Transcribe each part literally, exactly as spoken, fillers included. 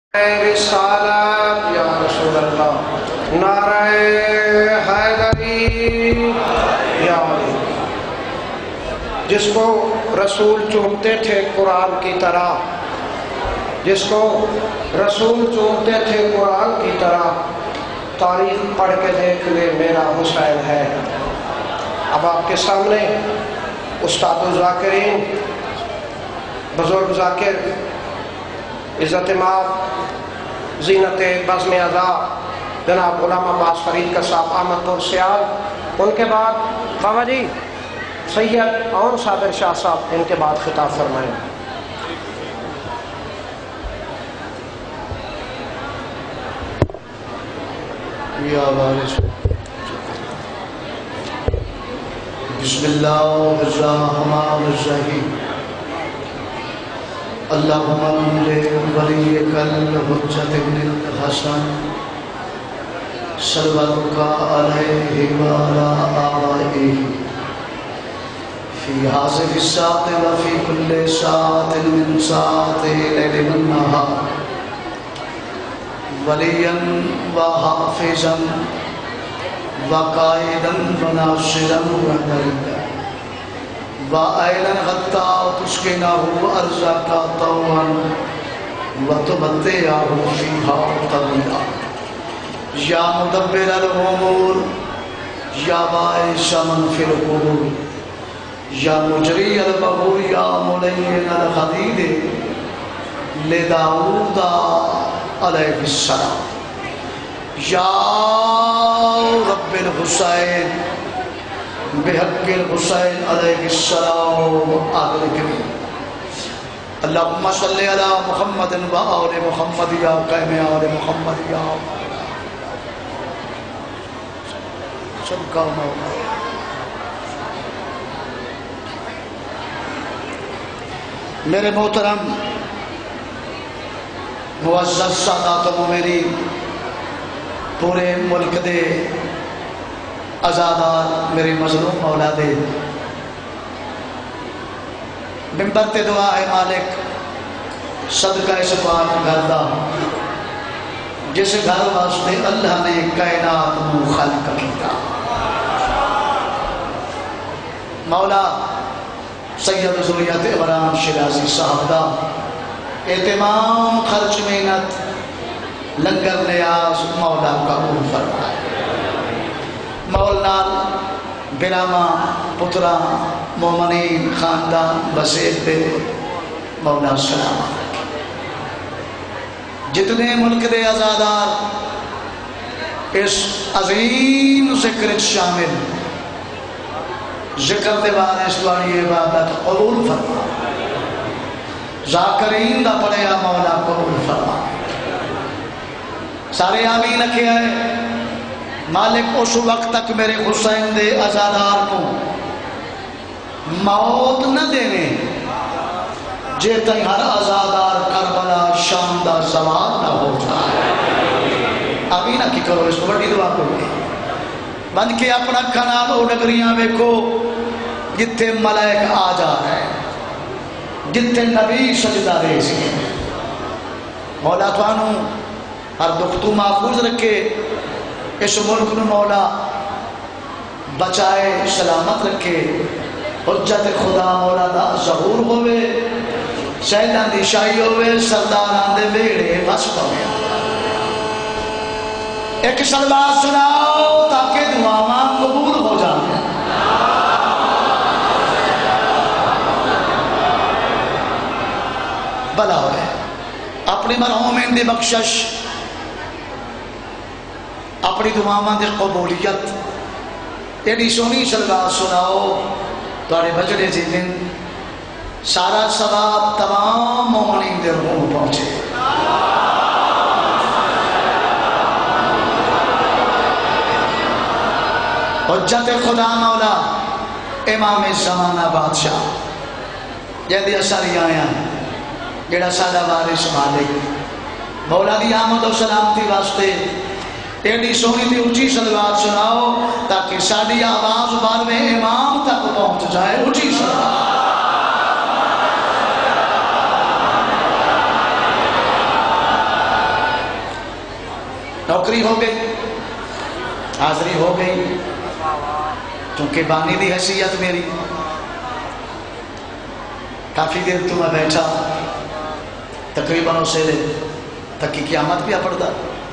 رسالت یا رسول اللہ، نعرہ حیدری یا علی۔ جس کو رسول چومتے تھے قرآن کی طرح، جس کو رسول چومتے تھے قرآن کی طرح، تاریخ پڑھ کے دیکھ لے میرا حسین ہے۔ اب آپ کے سامنے استاد الذاکرین بزرگ ذاکر عزت مآب زینت بزم ادا جناب غلام عباس فرید کا صاحب احمد پور سیال، ان کے بعد بابا جی سید اور صابر شاہ صاحب ان کے بعد خطاب فرمائیں۔ یا وارث بسم اللہ الرحمن الرحیم اللہم ولیک الحجۃ ابن الحسن صلواتک علیہ وعلی آبائہ فی ہذہ الساعۃ وفی کل ساعۃ من ساعات اللیل والنہار ولیاً وحافظاً وقائداً وناصراً وحداً وآئلاً غطا تسکنہ ارزاقا طوعاً وتمتعہ فیہا طویلا یا مدبر الامور یا باعث من فی القبور یا مجری البحور یا ملین الحدید لداؤد علیہ السلام یا رب الحسین بحق الحسین علیہ السلام آخر کریم اللہم صلی علی محمد و آل محمد یا قائم آل محمد یا سب کا مولا۔ میرے محترم معزز سادات و میری پورے ملک دے آزادار میری مظلوم اولادے، ممبر تے دعا ہے مالک صدقہ اس پاک گھر دا جس گھر واسطے اللہ نے کائنات نو خلق کیتا۔ مولا سید ذریت عمران شیرازی صاحب دا اہتمام خرچ محنت لنگر نیاز مولا قبول فرمائے۔ مولا برامہ پترا مومنین خاندان بسیر دے مولا سلام۔ جتنے ملک دے آزادار اس عظیم ذکر شامل ذکر دے بارے سواری عبادت قبول فرما، ذاکرین دا پڑھیا مولا قبول فرما۔ سارے آمین اکھے آئے مالک اس وقت تک میرے حسین دے آزادار کو موت نہ دینے جے تئی ہر آزادار کربلا شام دا زوال نہ ہو جائے۔ آمین اکھی کرو، اس کو بڑی دعا کرو بند کے اپنا کھنال او نگریاں بیکھو جتھے ملائک آ جا رہے ہیں، جتھے نبی سجدہ ریزی ہیں۔ مولا توانو ہر دختو محفوظ رکھے، اس ملک نو مولا بچائے سلامت رکھے، حجت خدا مولا دا ظہور ہوئے، شہدان دی شاہی ہوئے، سرداران دے بیڑے وسط ہوئے۔ ایک سلوات سناؤ تاکہ دعاواں قبول ہو جائیں۔ بلا ہوئے اپنی مرحومین دی بخشش، اپنی دعاواں دی قبولیت، ایڈی سونی سلوات سناؤ تواڈے بجڑے جی دن سارا ثواب تمام مومنین دے روح پہنچے۔ حجت خدا مولا امام زمانہ بادشاہ جہدی اثری آیا جڑا سادہ وارث مالک مولا دی آمد و سلامتی واسطے ایڈی سونی تھی اچھی صلوات سناؤ تاکہ ساڑی آواز بار میں امام تک پہنچ جائے۔ اچھی صلوات نوکری ہو گئی، حاضری ہو گئی، چونکہ بانی دی حیثیت میری کافی دیر تو میں بیٹھا، تقریباً اسے لے تکی قیامت بھی پڑھتا،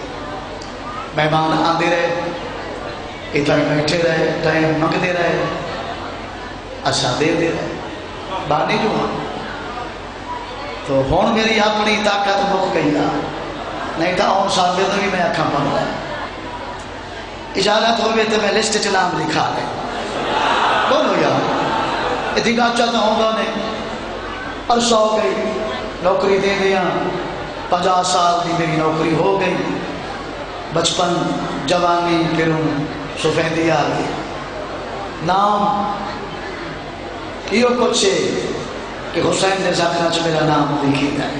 مہمان آندے رہے، اتنا بیٹھے رہے، ٹائم منگتے رہے، اچھا دے دے رہے، بانی کیوں ہاں تو ہون میری اپنی طاقت مک گئی نا، نہیں تھا آن سال تو بھی میں اکھا پڑھ رہا اجازت ہوئے تو میں لسٹ چلام لکھا رہے بولو یار اتنی کا چاہتا ہوں گا نہیں عرصہ ہو گئی نوکری دے دیا، پچاس سال کی میری نوکری ہو گئی، بچپن جوانی پھر سفیدی آ گئی، نام یہ کچھ کہ حسین نے ساتھ چ میرا نام لکھی ہے،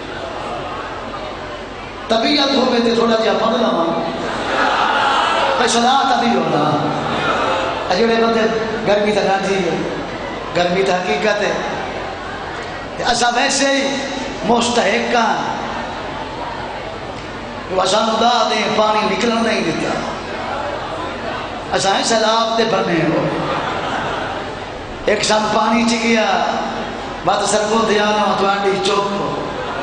طبیعت ہو گئی تھوڑا جہا پڑھ لوا میں صلاح تبھی ہونا اجڑے بندے گرمی تو گاجی ہے، گرمی تو حقیقت ہے، ایسا ویسے ہی مستحق کا وسان دا دیں پانی نکلنا نہیں دیتا، ایسا ہے سیلاب تے بنے ہو، ایک سن پانی چ گیا بات سر کو دیا نا تو آنڈی چوک ہو،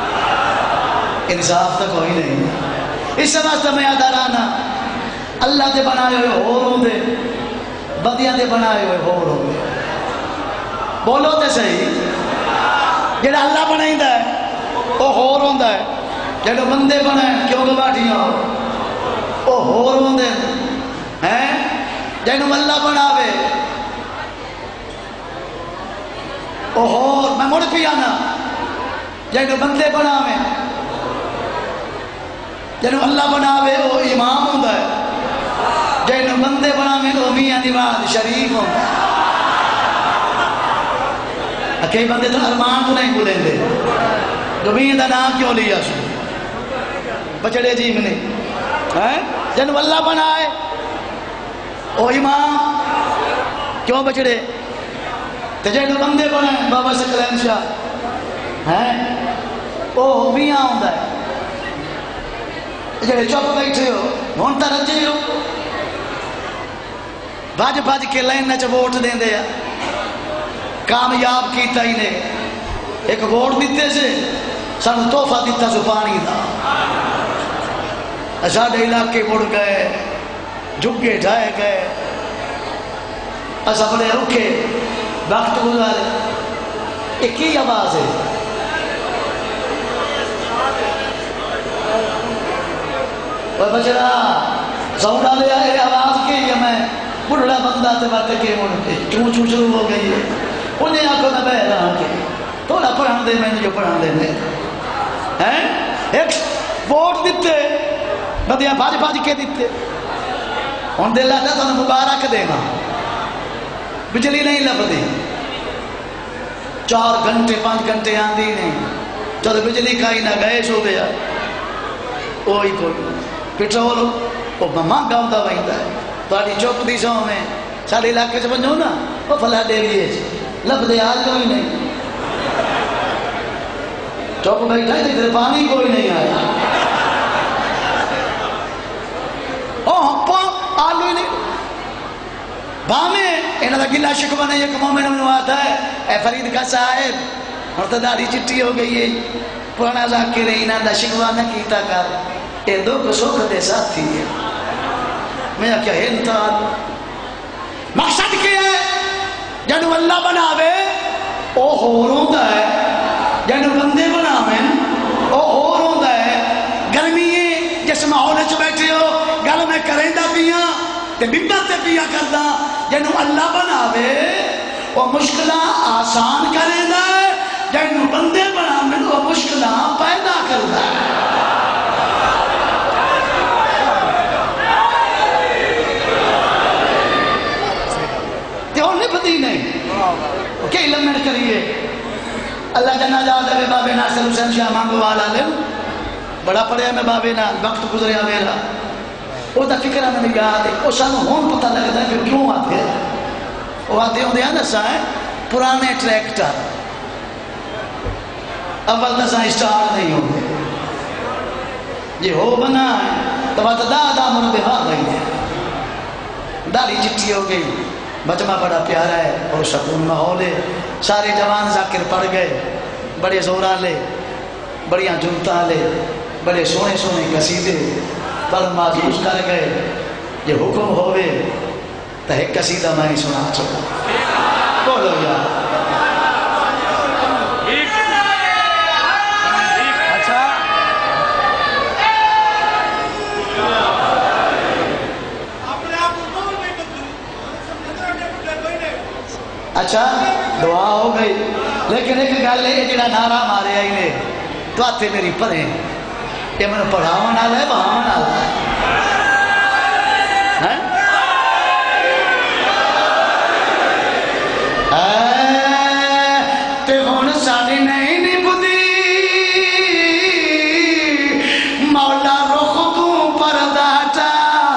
انصاف تک ہوئی نہیں، اس واسطے میں ادارانا اللہ دے بنائے ہوئے ہور ہوں دے، بدیاں دے بنائے ہوئے ہور ہوں دے، بولو تے صحیح، جڑا اللہ بنائی دا ہے وہ ہور ہوں دا ہے، جڑا بندے بنائیں کیوں گواٹیاں ہو وہ ہور ہوں دے ہیں، جڑا اللہ بناوے وہ ہور، میں مڑ پی آنا جڑا بندے بناوے جڑا اللہ بناوے وہ امام ہوں دا ہے، جڑا بندے بناوے وہ میاں نواز شریف ہوں دا ہے، کئی بندے تو ارمان کو نہیں بولیں دے جو میاں دا نام کیوں لیا سو بچڑے جی میں نہیں جنو اللہ بنائے او امام کیوں بچڑے تجھے بندے بنائے بابا سکلین شاہ ہیں او میاں ہوں دا ہے، جڑے چپ بیٹھے ہو ہون تا رجے ہو بھاج بھاج کے لائن نچ ووٹ دیں دے کامیاب کیتا ہی نے، ایک ووٹ دیتے سے سانو تحفہ دیتا سو پانی دا، ساڈے علاقے مڑ گئے جھگے ڈھائے گئے، اسا بڑے رکھے وقت گزارے، ایک ہی آواز ہے وہ بچڑا سوڑا لیا ہے آواز کی ہے، میں بڑھڑا بندہ تے بات کے مڑ کے چون چون شروع ہو گئی ہے، انہیں آنکھوں میں بہ رہا کہ تھوڑا پڑھان دے میں نے جو پڑھان دے میں ایک ووٹ دیتے بدیاں بھاج بھاج کے دیتے، ان دے اللہ تعالیٰ مبارک دے گا، بجلی نہیں لبدی چار گھنٹے پانچ گھنٹے آندھی نہیں، جب بجلی کھائی نہ گیس ہو گیا وہی کوئی پیٹرول وہ مہنگا ہوتا وہی ہے، تھوڑی چوک دی سو میں سارے علاقے سے بنو نا وہ فلا دے لیے لب دے آج کوئی نہیں، چوک بیٹھا ہے ادھر پانی کوئی نہیں آیا، اوہ پا آلو ہی نہیں بامے انہاں دا گلا شکوہ نہیں، ایک مومن میں آتا ہے اے فرید کا صاحب مرتداری چٹی ہو گئی ہے پرانا ذاکر انہاں دا شکوہ نہ کیتا کر، اے دو کو سوکھ دے ساتھی ہے، میں کیا انتال مقصد کیا ہے جنو اللہ بناوے او ہور ہوندا ہے، جنو بندے بناوے او ہور ہوندا ہے، گرمی جس ماحول وچ بیٹھے ہو گل میں کریندا پیاں تے بمبر تے پیا کردا، جنو اللہ بناوے او مشکلاں آسان کریندا ہے، جنو بندے بناوے او مشکلاں پیدا کردا ہے، نہیں کہ علم میں کریے اللہ جنہ جاتا ہے بابے ناصر حسین شاہ مانگو والا لے بڑا پڑھیا میں بابے نا وقت گزریا میرا وہ دا فکرہ میں یاد ہے وہ سانو ہون پتہ لگتا ہے کہ کیوں آتے ہیں، وہ آتے ہوں دیا دسا ہے پرانے ٹریکٹر اول دسا اسٹارٹ نہیں ہوتے یہ ہو بنا ہے تو بات دادا من بیمار رہی ہے داڑھی چٹی ہو گئی مجمع بڑا پیارا ہے اور سکون ماحول ہے سارے جوان ذاکر پڑھ گئے بڑے زوراں لے بڑیاں جمتاں لے بڑے سونے سونے قصیدے پر معذوز کر گئے یہ حکم ہوئے تو ایک قصیدہ میں نہیں سنا چکا بولو یار اچھا دعا ہو گئی لیکن ایک گل ہے جڑا نعرہ مارے آئی نے تو آتے میری پڑھیں یہ میں پڑھاون والا ہے بہاون والا ہے تے ہن ساڈی نہیں نبھدی مولا رخ تو پردہ ہٹا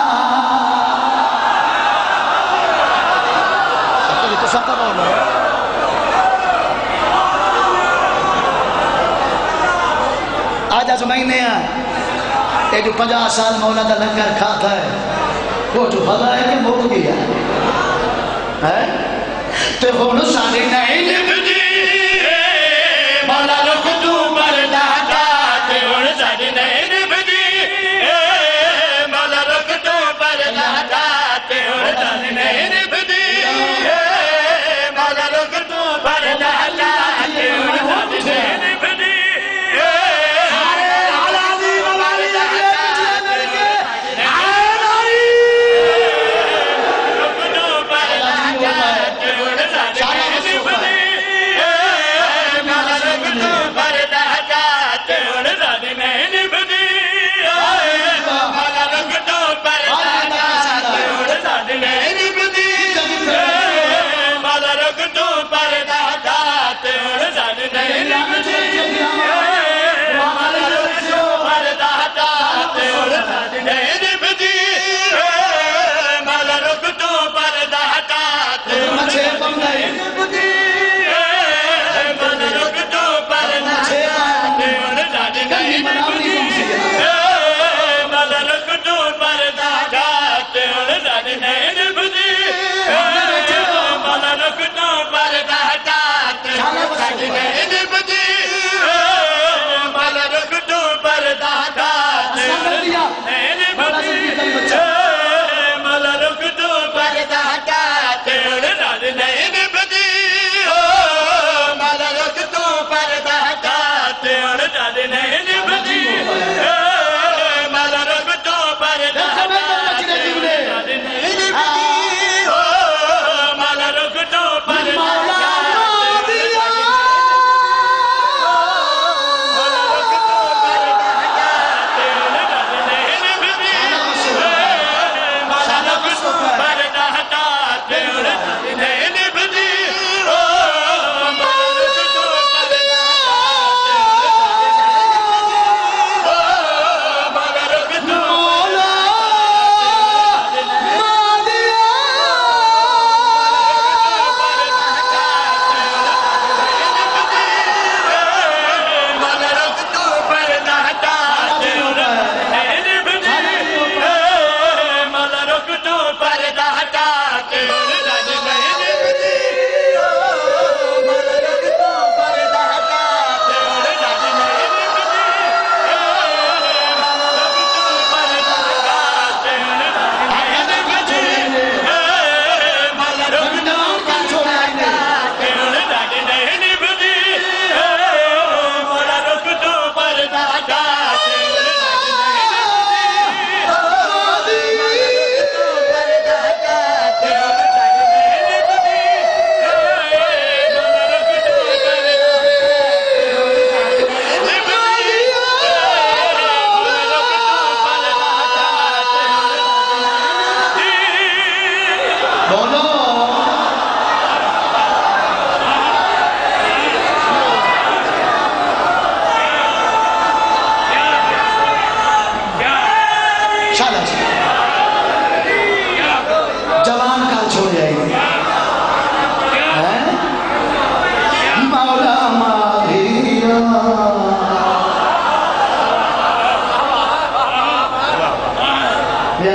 سب بولو آج آج مہینے ہیں یہ جو پنجا سال مولا دا لنگر کھاتا ہے وہ جو بھلا ہے کہ موت گیا ہے تے ہون ساڈی نہیں نبھدی مولا رخ تو پردہ ہٹا تے ہون ساڈی نہیں نبھدی مولا رخ تو پردہ ہٹا تے ہون ساڈی نہیں نبھدی Bye.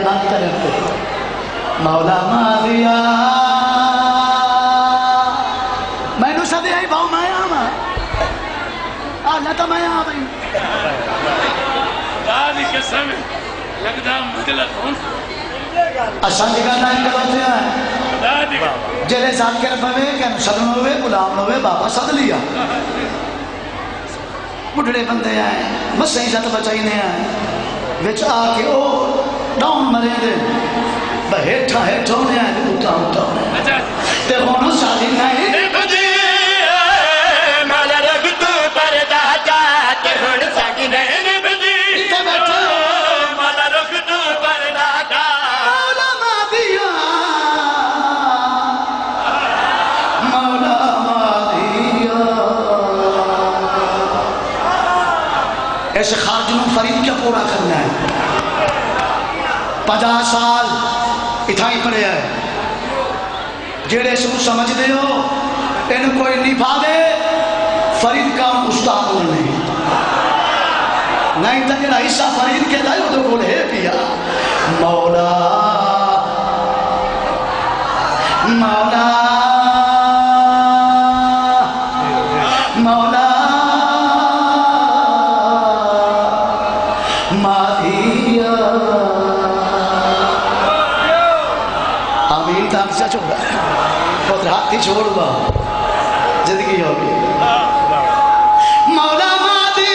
بند کریں پہ مولا ماضیا میں نو سدے آئی باؤ میں آما آلہ تا میں آ بھائی دادی قسم لگدا مدلت ہوں اشان جگہ نائن کروتے ہیں دادی جلے ساتھ کے رفے کہ صدم ہوئے غلام ہوئے بابا صد لیا بڑھڑے بندے آئے بس عزت بچائینے آئے وچ آ کے او ڈاؤن مرے دے بہیٹھا ہیٹھا ہونے آئے اٹھا اٹھا ہونے تے ہونو شادی نہیں بدی مال رکھ تو پردہ جاتے ہون ساکی نہیں بدی تے بیٹھے مال رکھ تو پردہ جا مولا مادیا مولا مادیا ایسے خارجنوں فرید کیا پورا کرنا ہے پچاس سال اتھائی پڑے ہے جیڑے سو سمجھ دے ہو ان کوئی نبھا دے فرید کا استاد نہیں نہیں تا جڑا حصہ فرید کے دائے تو بول ہے پیا مولا مولا مولا مادیا آمین تاک سے چھوڑا پتر ہاتھی چھوڑ با زندگی ہوگی مولا مادیا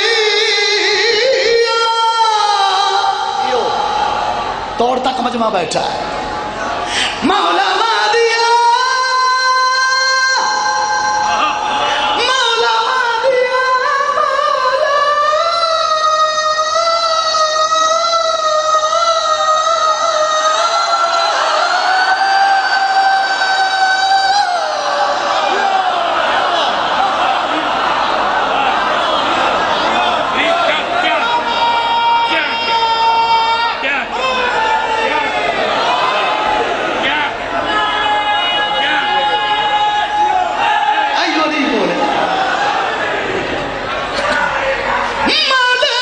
توڑ تک مجمع بیٹھا ہے مولا مادیا مولا مادیا ایو نہیں بولے مولا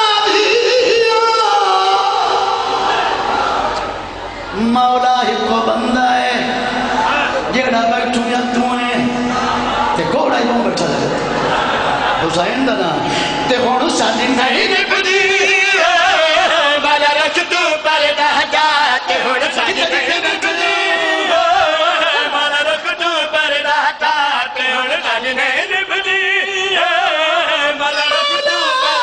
مادیا مولا ہی کو بندہ ہے جیڑا بیٹھوں یا دوئیں تے گوڑا ہی بوں بیٹھا لگے حسین دانا تے گوڑو ساتھی نہیں بدی مال رکھ تو پردہ جاتے ہون ساکی نہیں بدی مال رکھ تو پردہ جاتے ہون ساکی نہیں بدی مال رکھ تو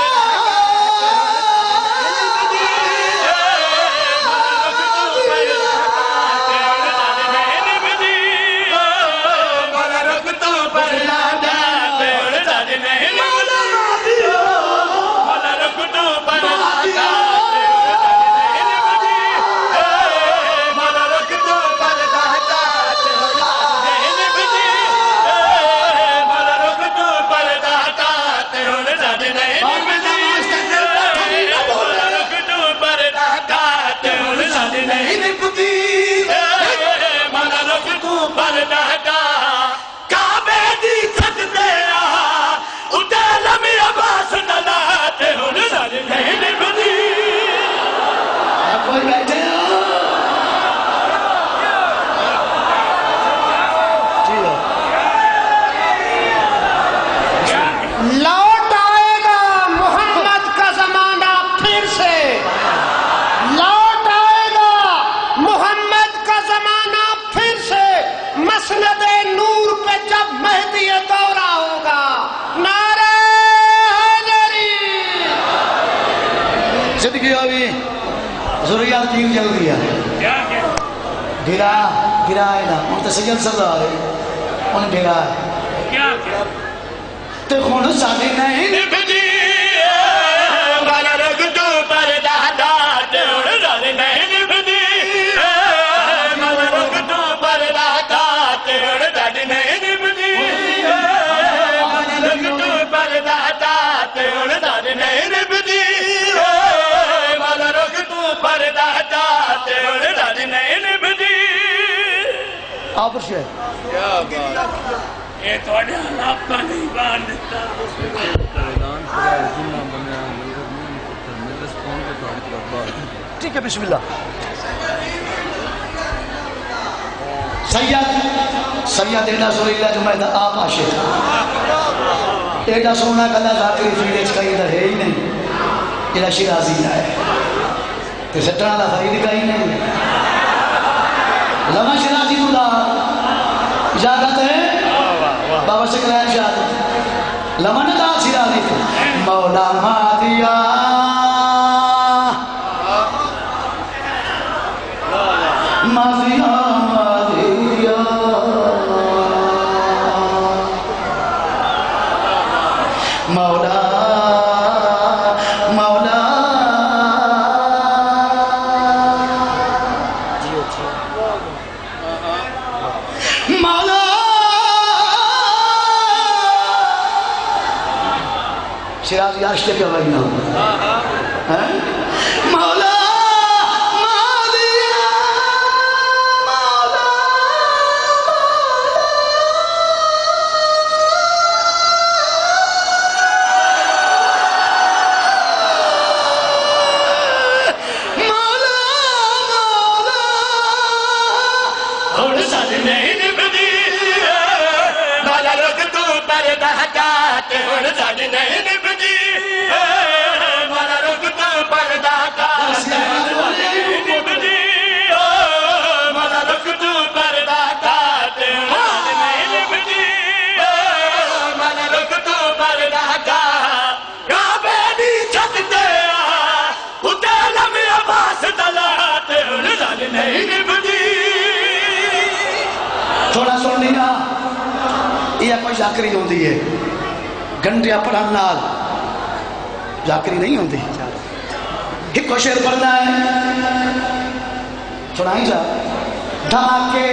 کوئی بیٹھے ہو لوٹ آئے گا محمد کا زمانہ پھر سے لوٹ آئے گا محمد کا زمانہ پھر سے مسند نور پہ جب مہدی دورہ ہوگا نعرہ حیدری زندگی ہوئی ضروریات تین جل دیا گرا گرا ہے نا ان تے سید سردار ہے ان گرا ہے تے خون سادی نہیں بدی مال رکھ تو پردہ جاتے ہون ساکی نہیں بدی مال رکھ تو پردہ جاتے ہون ساکی نہیں بدی مال رکھ تو پردہ جاتے ہون ساکی نہیں بدی مال رکھ تو پردہ جاتے ہون ساکی نہیں بدی آپ پر شہر یہ توڑے حلاف کا نہیں بان دیتا ٹھیک ہے بسم اللہ سید سید ایڈا سوئی اللہ جو میں دا آپ عاشق ایڈا سونا کلا ذاکری فیلچ کہیں دا ہے ہی نہیں ایڈا شیرازی ہے تے سٹنا دا فرید کہیں نہیں لما شیرازی تو دا اجازت ہے بابا شکرین شاہد لما ندا شیرازی تو مولا مادیا مادیا مادیا مولا مولا مولا شیراز یارش کے کیا بھائی نام مولا تھوڑا سن لینا یہ کوئی ذاکری ہوندی ہے گھنٹیا پڑھن نال ذاکری نہیں ہوندی ایک کو شعر پڑھنا ہے سنائی جا دھماکے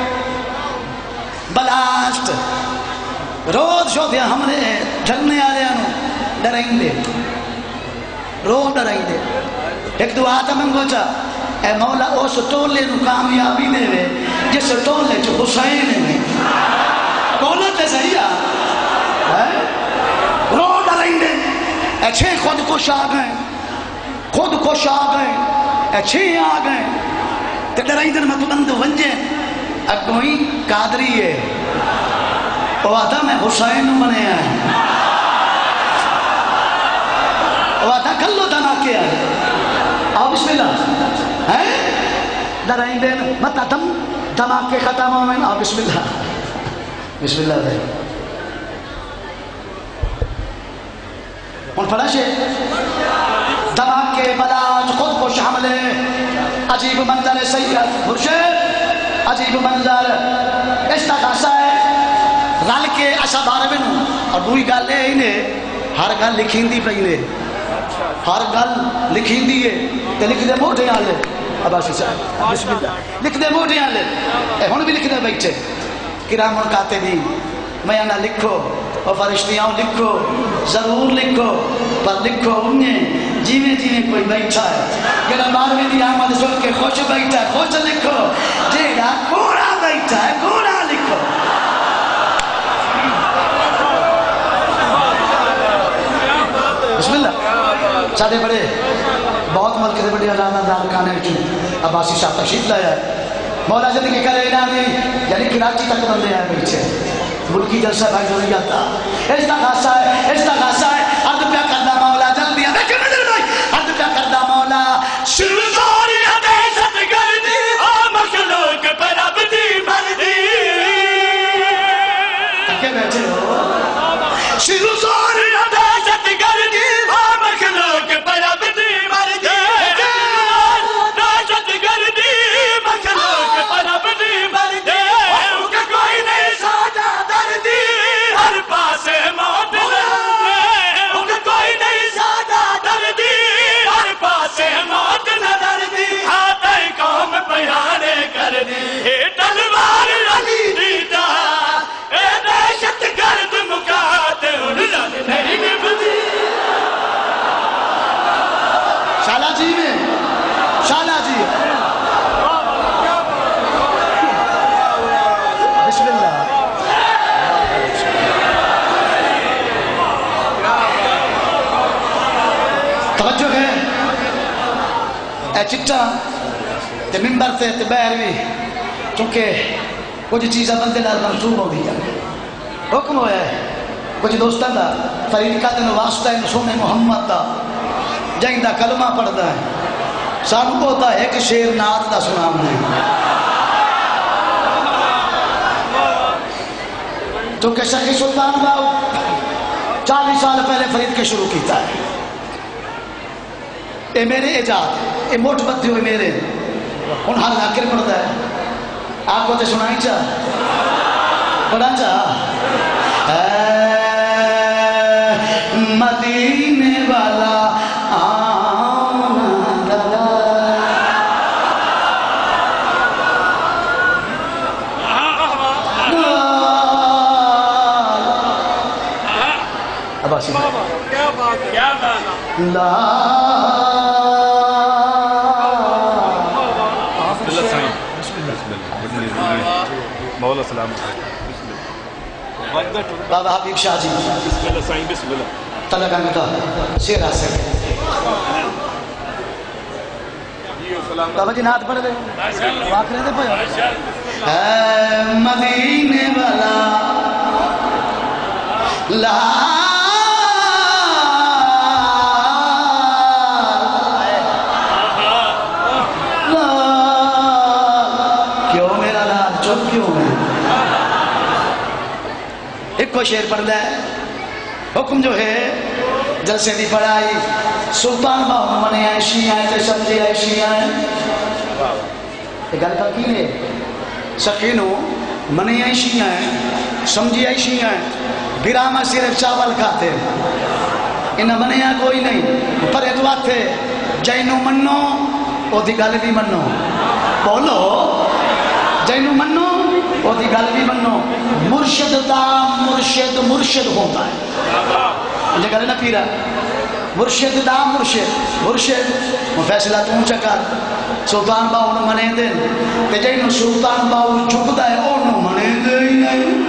بلاسٹ روز شو دیا ہم نے جھلنے آ رہے ہیں ڈرائیں دے روز ڈرائیں دے ایک دعا تا منگو چا اے مولا اس ٹولے نو کامیابی دے وے جس ٹولے چو حسین میں بولو تے صحیح ہے رو ڈرائیں دے اے چھے خود کش آ گئے خود کش آ گئے اے چھے آ گئے تے ڈرائیں دے میں تو بند ونجے اگوئی قادری ہے وہ آتا میں حسین نو بنے آئے وہ آتا کلو دنا کیا ہے آؤ بسم اللہ درائیں دین متا دم دماغ کے ختم ہو میں آؤ بسم اللہ بسم اللہ دے ان پڑھاشے دماغ کے بلاج خود کو شامل ہے عجیب منظر سید مرشد عجیب منظر اس تقاصا ہے رل کے اچھا بارے میں نو اور دوئی گل لے انہیں ہر گل لکھیں دی پہنے ہر گل لکھیں دیئے تے لکھ دے موٹے آلے عباسی صاحب بسم اللہ لکھ دے موٹے آلے اے ہون بھی لکھ دے بیٹھے کرامن کاتبین میانا لکھو اور فرشتیاں لکھو ضرور لکھو پر لکھو انہیں جیویں جیویں کوئی بیٹھا ہے کہ بارہویں دی آمد سن کے خوش بیٹھا ہے خوش لکھو جیڑا کوڑا بیٹھا ہے کوڑا لکھو بسم اللہ سادے بڑے بہت ملک سے بڑی علامہ دار کانے کی عباسی صاحب تشریف لایا ہے مولا جن کے کرے نامی یعنی کراچی تک بندے آئے بیٹھے ملکی جلسہ بھائی جو نہیں جاتا اس تقاصا ہے اس تقاصا ہے عرض پیا کردہ مولا جلدی ہے دیکھیں مدر بھائی عرض پیا کردہ مولا شروزوری حدیثت گردی اور مخلوق پر عبدی مردی تکے بیٹھے ہو شروزوری حدیثت گردی اور مخلوق پر عبدی مردی حدیثت گردی مخلوق پر عبدی مردی ان کا کوئی نہیں ساجا دردی ہر پاس موت لردی ان کا کوئی نہیں ساجا دردی ہر پاس موت لردی ہاتھ قوم پیانے کر دی اے تلوار علی دیتا اے دہشت گرد مکات ان لگ نہیں نبدی شالا جی میں شالا جی بسم اللہ توجہ ہے اے چٹا تے ممبر تے تے بہر بھی چونکہ کچھ چیزیں بندے نال منسوب ہو گئی حکم ہوا ہے کچھ دوستان دا فرید کا دن واسطہ ہے سونے محمد دا جائیں دا کلمہ پڑھتا ہے سانو ہوتا ہے ایک شیر نعت دا سنام نہیں چونکہ شیخ سلطان باؤ چالیس سال پہلے فرید کے شروع کیتا ہے اے میرے ایجاد اے موٹ بدھی ہوئے میرے ان ہر ذاکر پڑھتا ہے آپ کو تے سنائی چاہ پڑھا چاہ اے مدینے والا آنا لگا اب آسی لا مولا سلام بابا حبیب شاہ جی بسم اللہ سائیں بسم اللہ طلقہ نتا شیر حاصل بابا جی نات پڑھ دے واقع رہے دے پہو اے مدینے والا لا ایک کو شیر پڑھ دے حکم جو ہے جلسے دی پڑھائی سلطان باہم منے عائشی آئے تے سمجھے عائشی آئے یہ گل کا کی ہے سکینو منے عائشی آئے سمجھے عائشی آئے براما صرف چاول کھاتے انہا منے آئے کوئی نہیں پر ادوات تھے جائنو منو او دی گل بھی منو بولو جائنو منو وہ دی گل بھی منو مرشد دا مرشد مرشد ہوتا ہے مجھے گلے نہ پیرا مرشد دا مرشد مرشد وہ فیصلہ تو اونچا کر سلطان باؤ نے منے دن تے جائنو سلطان باؤ جھکتا ہے انہوں منے دے ہی نہیں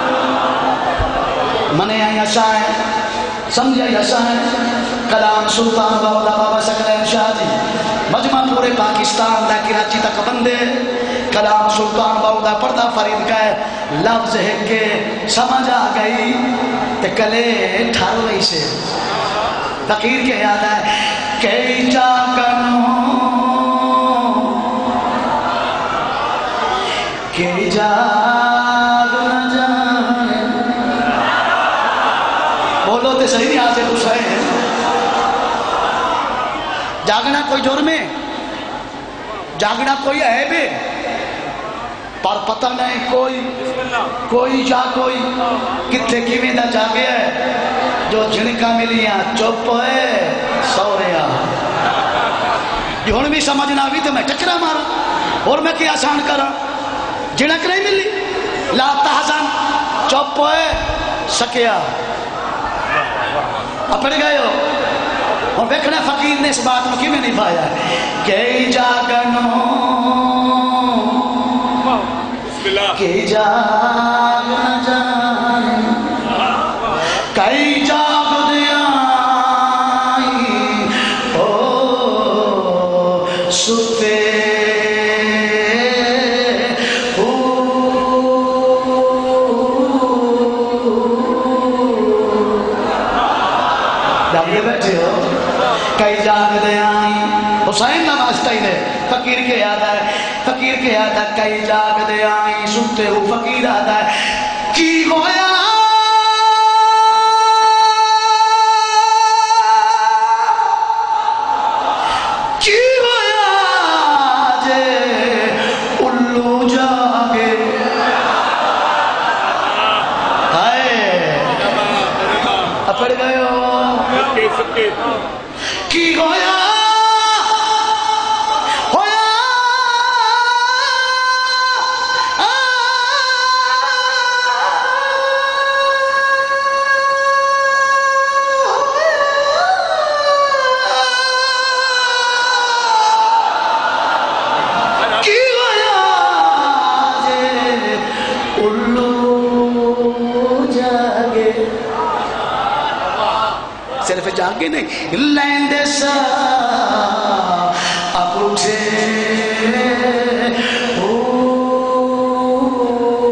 منے آئی حسائیں سمجھے آئی حسائیں کلام سلطان باؤ دا بابا سکلین شاہ جی مجمع پورے پاکستان دا کراچی تک بندے کلام سلطان باؤ دا پردہ فرید کا ہے لفظ ہے کہ سمجھ آ گئی تے کلے ٹھار وہی سے فقیر کے یاد ہے کئی جا کنو کئی جاگ نہ جانے بولو تے صحیح نہیں آتے تو صحیح ہے جاگنا کوئی جرم ہے جاگنا کوئی عیب ہے پر پتہ نہیں کوئی کوئی جا کوئی کتھے کیویں دا جاگے ہے جو جھنکا ملیاں چپ ہے سوریا یہ ہن بھی سمجھنا بھی تو میں ٹکرا مارا اور میں کیا آسان کرا جھنک نہیں ملی لا تحزن چپ ہے سکیا اپڑ گئے ہو اور دیکھنا فقیر نے اس بات میں کیوں نہیں پایا کہ جاگنو کہ جاگ نہ جانے کئی جاگ دیائی او ستے ڈاکٹر بیٹھے ہو کئی جاگ دیائی حسین نماز تائی دے فقیر کے یاد ہے فقیر کے یاد ہے کئی جاگ دے آئی سنتے ہو فقیر آدھا ہے کی گویا کی گویا جے الو جاگے ہائے اپڑ گئے ہو کی گویا صرف جاگے نہیں لیندے سا اب اٹھے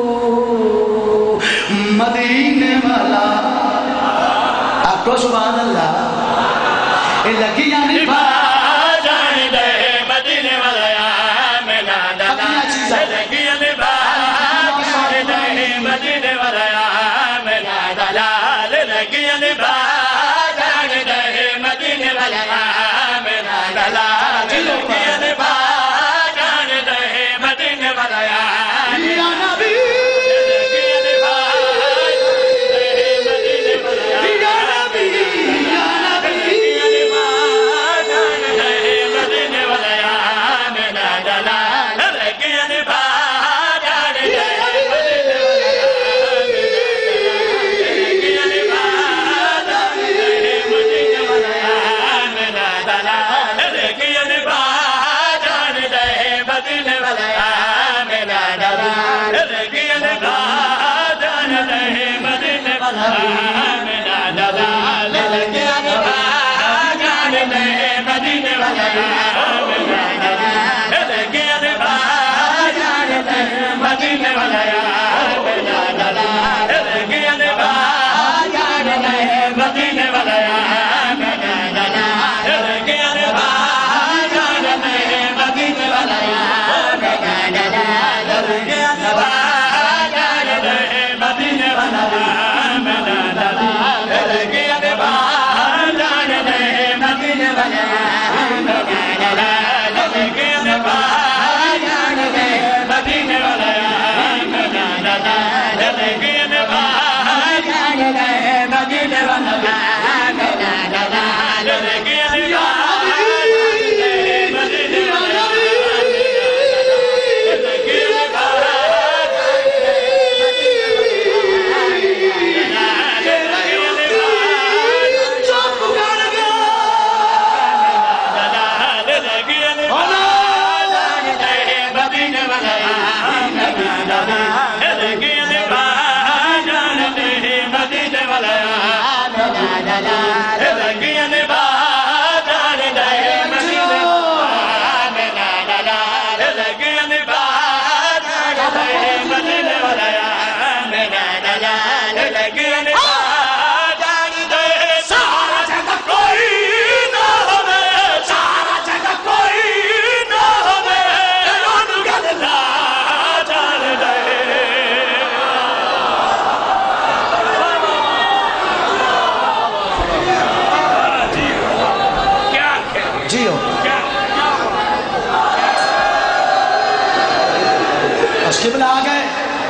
قبلہ آ گئے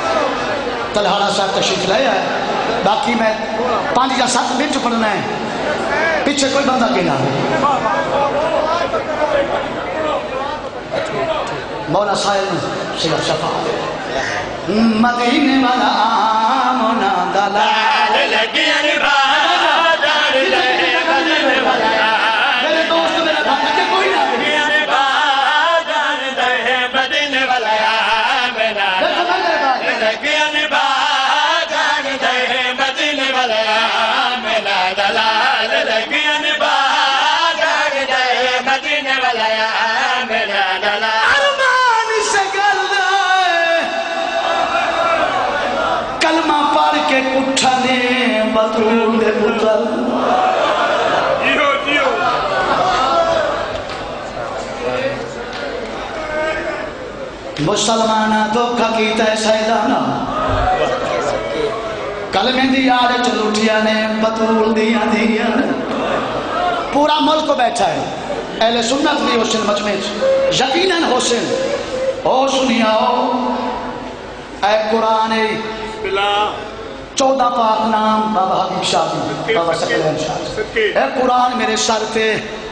تلہارا صاحب تشریف لائے ہے باقی میں پانچ یا سات منٹ پڑھنا ہے پیچھے کوئی بندہ گنا مولا صاحب صرف شفاعت مدینے والا آمنا دلال لگی عبادت مدینے والا میرے دوست میرے بھائی کوئی نہ اٹھانے بطول دے پتر مسلمانہ دھوکہ کیتا ہے سیدانہ کلمے دی آڑے چلوٹیا نے بطول دیا دیا پورا ملک بیٹھا ہے اہل سنت بھی حسن مجمع یقیناً حسن او سنیا ہو اے قرآن چودہ پاک نام بابا حبیب شاہی بابا سکلین شاہی اے قرآن میرے سر پہ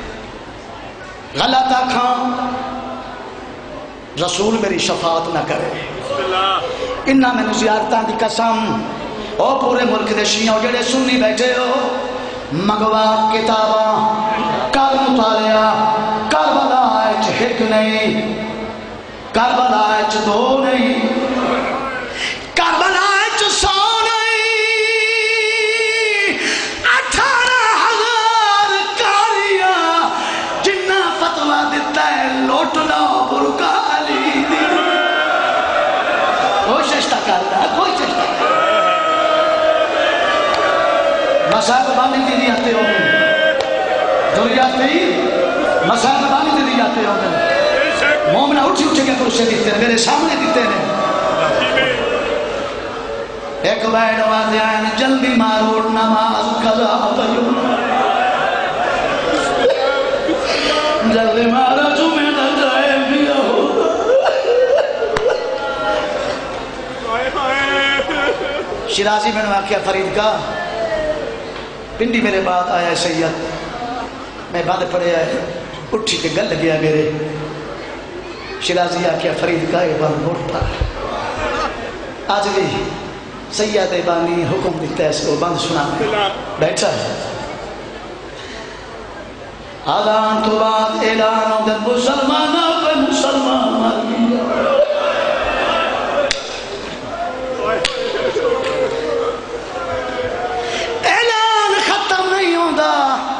غلط آکھاں رسول میری شفاعت نہ کرے انہا میں نے زیارتاں دی قسم او پورے ملک دے شیعوں جڑے سنی بیٹھے ہو مگوا کتاباں کر مطالعہ کربلا اچ ہک نہیں کربلا اچ دو نہیں کربلا اچ سو لوٹنا برکا علی دی کوئی چشتہ کرتا کوئی چشتہ مسائل بانی دی دیاتے ہوں گے دریاتے ہی مسائل بانی دی دیاتے ہوں گے مومنہ اٹھی اٹھے کے کرسے دیتے ہیں میرے سامنے دیتے ہیں ایک بیڑ واضحین جلدی مارور نماز قضا تیون جلدی مارور شیرازی میں نے آکھیا فرید کا پنڈی میرے بعد آیا سید میں بند پڑے آئے اٹھی کے گل گیا میرے شیرازی آکھیا فرید کا یہ بند موڑ پر آج بھی سید بانی حکم دیتا ہے اس کو بند سنا میں بیٹھا ہے آدان تو بعد اعلان ہوں گے مسلمانوں پہ مسلمان مر گیا اعلان ختم نہیں ہوتا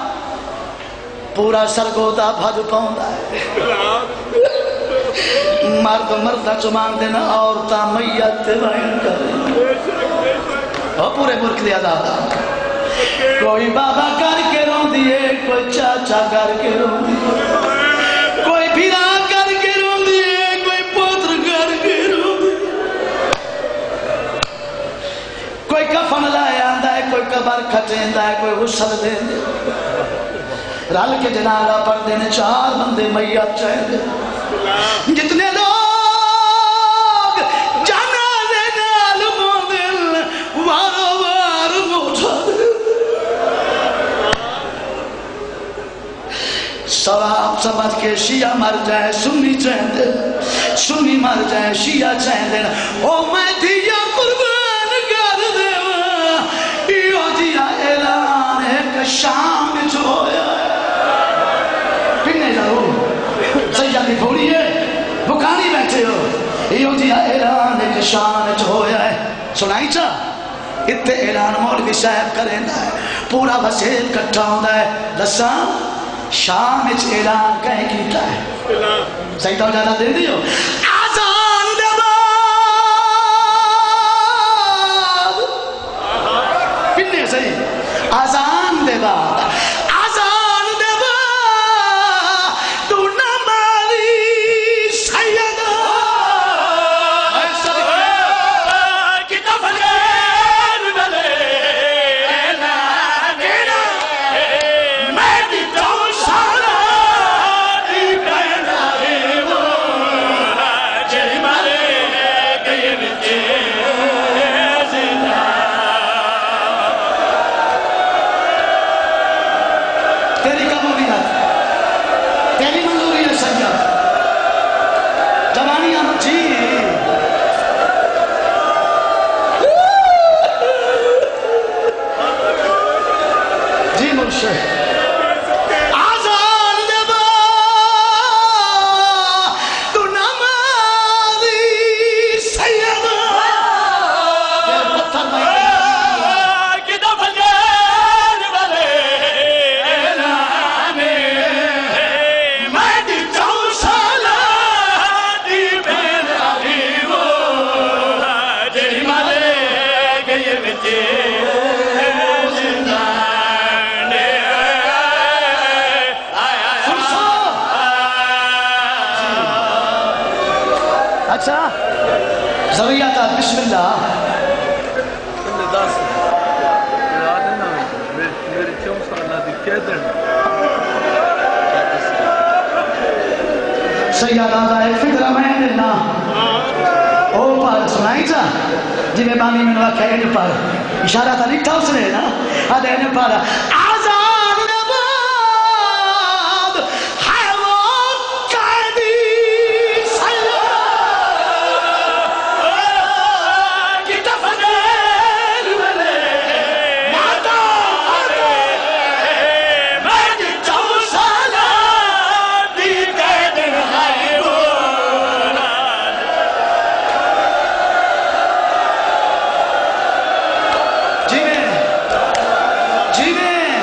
پورا سرگودا بھج پاؤندا ہے مرد مردہ چمان دینا عورتاں میت وائن کریں اور پورے ملک دیا دادا کوئی بابا کر کے رون دیے کوئی چاچا کر کے رون دیے کوئی بھیرا کر کے رون دیے کوئی پوتر کر کے رون دیے کوئی کفن لائے آندہ ہے کوئی قبر کھٹیندہ ہے کوئی غسل دیندے رل کے جنازہ پڑھ دینے چار بندے میت چاہتے جتنے لوگ جنازے نال موندل وارو وار موٹا سواب سمجھ کے شیعہ مر جائے سنی چاہتے سنی مر جائے شیعہ چاہتے او میں دیا قربان کر دے ایو جیا اعلان ایک شام جو ہویا پھرنے جاؤ سیدی پھوڑی ہے بکانی بیٹھے ہو ایو جیا اعلان ایک شام جو ہویا ہے سنائی چاہ اتنے اعلان مولوی صاحب کریں ہے پورا وسیل کٹھا ہوتا ہے دساں شام اچ اعلان کہیں کیتا ہے صحیح تو جانا دے دیو آزان دے بعد پھرنے صحیح آزان دے بعد آزان دے بعد تو نماری سیدہ کتاب لین بلے اعلان میں بھی تو سارا دی پیدا ہے وہ جی مارے گئے بچے زندہ تیری قبولیت تیری منظوری ہے سید جوانی آمد جی جی مرشد آزان دے بعد تو نمازی سیدہ یہ پتھر میں کتاب لین بلے اعلان میں دی چون سالہ دی پیدا ہے وہ جی مارے گئے بچے اچھا ضروریات بسم اللہ سیدہ دائے فکر میں دینا او پار سنائی جا جی میں بانی میں نوکہ این پار اشارہ تھا لکھا اس نے نا آدھے این پار آزان دے بعد ہے وہ قیدی سیدہ کتاب لین بلے ماتا میں دی چون سالہ دی قید ہے وہ جی میں جی میں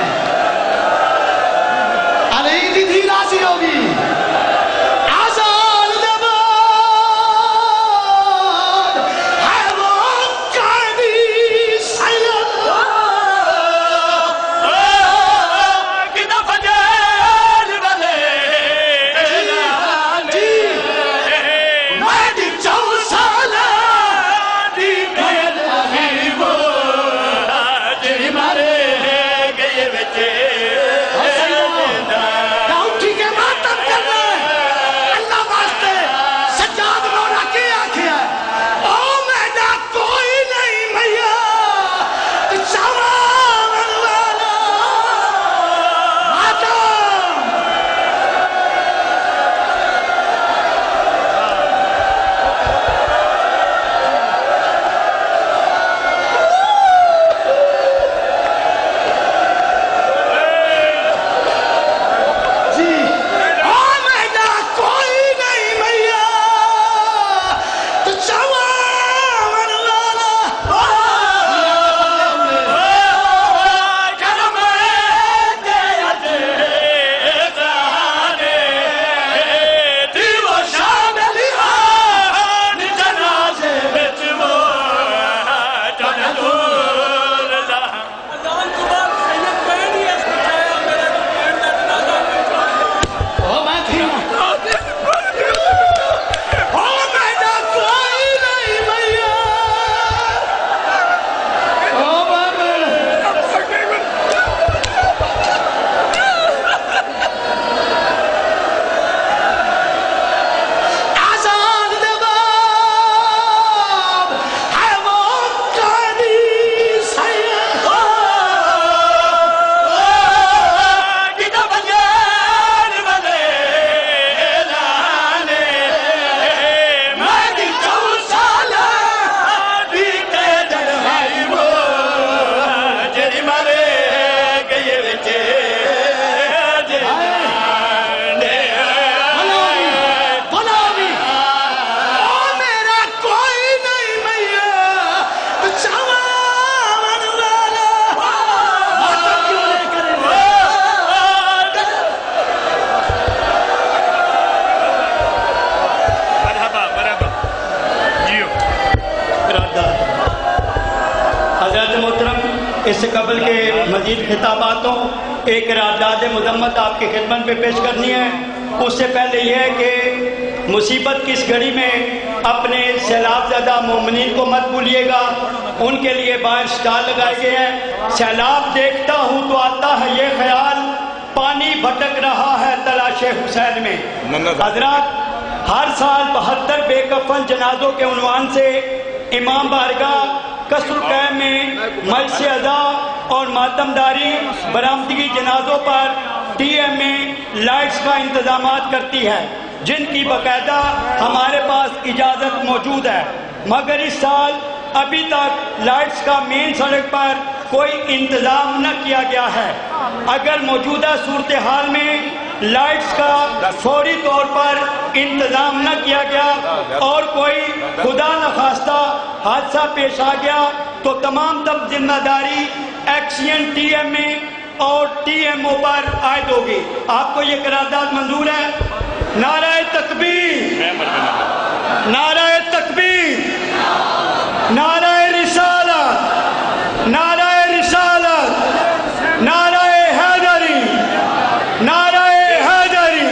اس سے قبل کے مزید خطابات ہوں، ایک قرارداد مذمت آپ کی خدمت میں پیش کرنی ہے۔ اس سے پہلے یہ ہے کہ مصیبت کی اس گھڑی میں اپنے سیلاب زدہ مومنین کو مت بھولیے گا، ان کے لیے باہر اسٹال لگائے گئے ہیں۔ سیلاب دیکھتا ہوں تو آتا ہے یہ خیال، پانی بھٹک رہا ہے تلاش حسین میں۔ حضرات، ہر سال بہتر بے کفن جنازوں کے عنوان سے امام بارگاہ قصر القیم میں مجلس ادا اور ماتمداری برآمدگی جنازوں پر ٹی ایم اے لائٹس کا انتظامات کرتی ہے، جن کی باقاعدہ ہمارے پاس اجازت موجود ہے، مگر اس سال ابھی تک لائٹس کا مین سڑک پر کوئی انتظام نہ کیا گیا ہے۔ اگر موجودہ صورتحال میں لائٹس کا فوری طور پر انتظام نہ کیا گیا اور کوئی خدا نخواستہ حادثہ پیش آ گیا تو تمام تب ذمہ داری ایکسین ٹی ایم اے اور ٹی ایم او پر عائد ہوگی۔ آپ کو یہ قرارداد منظور ہے؟ نعرہ تکبیر، نعرہ تکبیر، نعرہ رسالت، نعرہ رسالت، نعرہ حیدری، نعرہ حیدری۔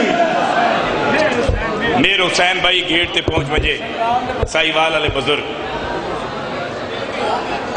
میر حسین بھائی گیٹ تے پہنچ بجے سائی وال والے بزرگ